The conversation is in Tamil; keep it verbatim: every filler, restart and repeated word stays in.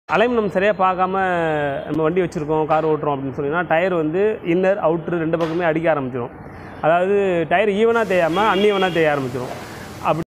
அலைன்மெண்ட் சரியாக பார்க்காம நம்ம வண்டி வச்சுருக்கோம், கார் ஓட்டுறோம் அப்படின்னு சொன்னீங்கன்னா டயர் வந்து இன்னர் அவுட்ரு ரெண்டு பக்கமே அடிக்க ஆரம்பிச்சிடும். அதாவது டயர் ஈவனாக தேயாமல் அன்ஈவனாக தேய ஆரம்பிச்சிடும். அப்படி